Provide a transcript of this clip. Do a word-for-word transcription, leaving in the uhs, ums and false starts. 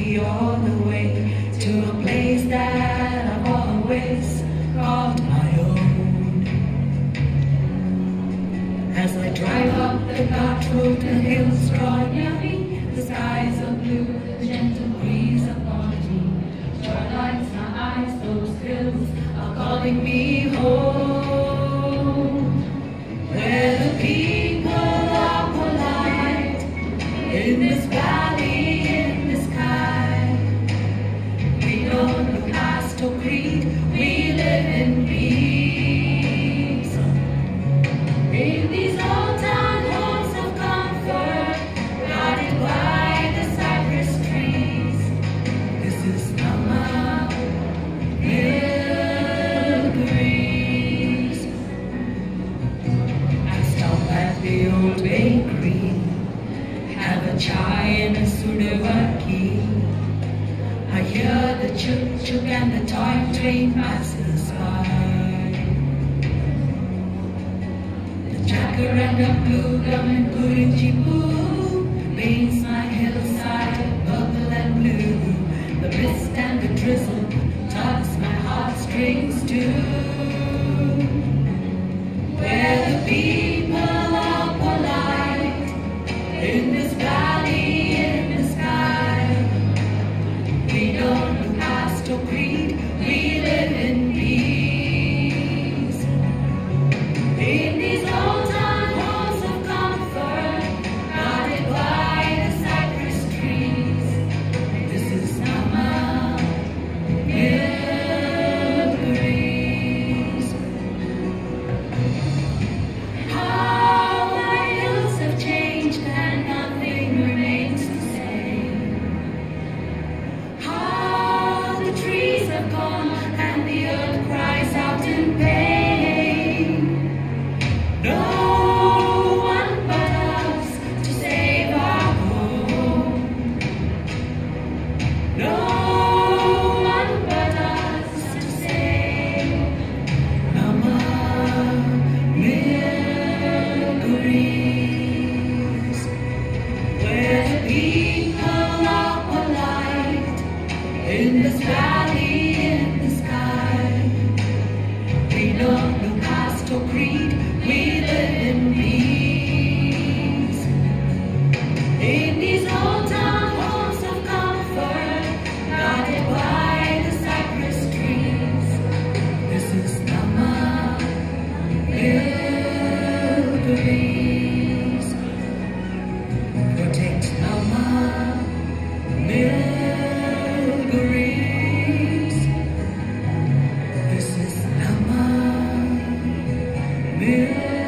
me all the way to a place that I've always called my own. As I drive up the dark road, the hills draw near me, the skies are blue, the gentle breeze upon me. Starlights my eyes, those hills are calling me home, where the people are polite, in this valley, in the sky. We don't look past or creed, we live in peace. In these old town halls of comfort, guarded by the cypress trees, this is Namma Nilgiris. I stop at the old bakery, have a chai and a sudavaki. I hear the chuk-chuk and the toy train passes by. The jacaranda blue gum and Gurinji boo paints my hillside purple and blue. The mist and the drizzle tugs my heartstrings too, where the people are polite, in this valley, in the sky. We don't look past or creed, we live in peace. In these old town halls of comfort, guarded by the cypress trees, this is Namma Nilgiris. How my hills have changed and nothing remains the same. How the trees have gone and the earth cries out in pain. No one but us to save our home. No one but us to save Namma Nilgiris, where the people are polite, in this valley, in the sky. We don't look past or creed, we live in peace. In these old town halls of comfort, guarded by the cypress trees, this is Namma Nilgiris. Protect Namma Nilgiris. This is Namma Nilgiris.